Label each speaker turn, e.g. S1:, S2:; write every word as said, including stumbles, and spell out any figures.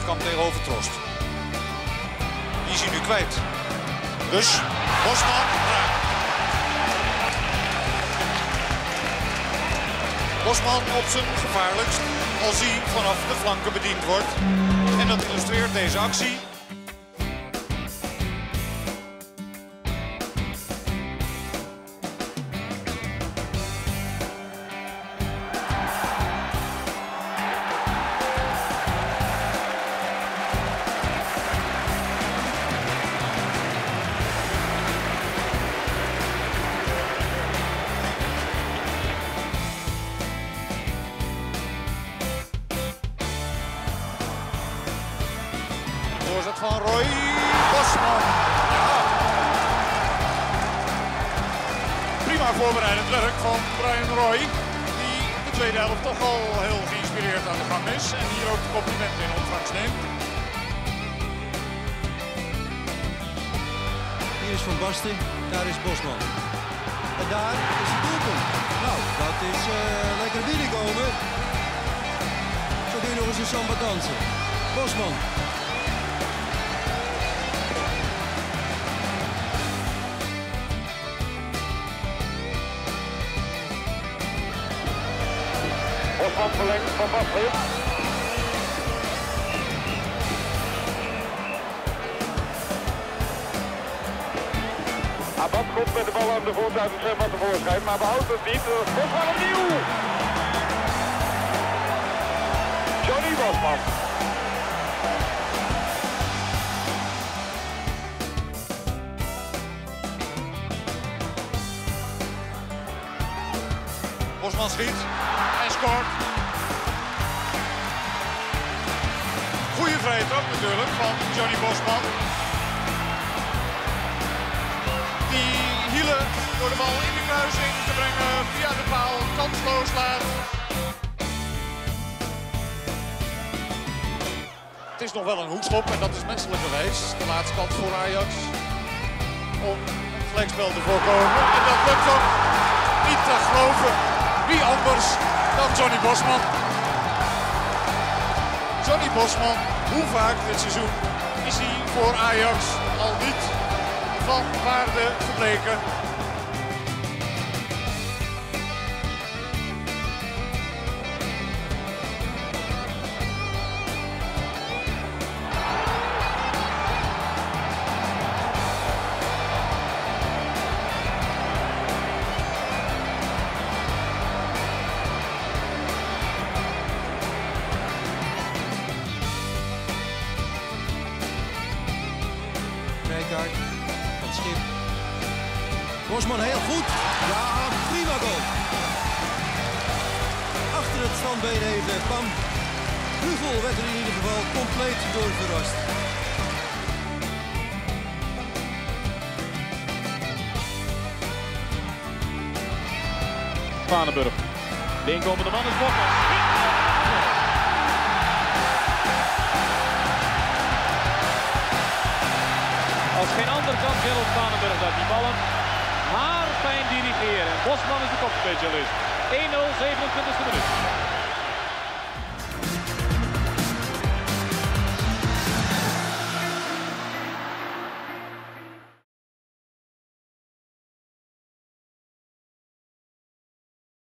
S1: Bergkamp tegenover Trost. Die is hij nu kwijt. Dus Bosman raakt. Bosman op zijn gevaarlijkst als hij vanaf de flanken bediend wordt. En dat illustreert deze actie. Voorzet van Roy Bosman. Ja. Prima voorbereidend werk van Brian Roy, die de tweede helft toch al heel geïnspireerd aan de gang is en hier ook de complimenten in ontvangst neemt.
S2: Hier is Van Basten, daar is Bosman. En daar is het doelpunt. Nou, dat is uh, lekker binnenkomen. Zo kun je nog eens een samba dansen. Bosman.
S3: Bosman verlengt van Basten. Abad komt met de bal aan de voet uit het zwembad tevoorschijn, maar behoudt het niet. Bosman opnieuw! Johnny Bosman.
S1: Bosman schiet en scoort. Goeie vrije trap natuurlijk van Johnny Bosman. Die hielen door de bal in de kruising te brengen via de paal kansloos laat. Het is nog wel een hoekschop en dat is menselijk geweest. De laatste kans voor Ajax om een gelijkspel te voorkomen. En dat lukt ook niet te geloven. Wie anders dan Johnny Bosman. Johnny Bosman, hoe vaak dit seizoen is hij voor Ajax al niet van waarde gebleken.
S2: Rijkaard, van Schip. Bosman heel goed. Ja, prima goal. Achter het standbeen even Pam. Huvel werd er in ieder geval compleet door verrast.
S4: Vanenburg. De inkomende man is Bosman. Als geen ander kan Gerald Vanenburg dat die ballen haarfijn dirigeren. Bosman is de kopspecialist. één nul, zevenentwintigste minuut.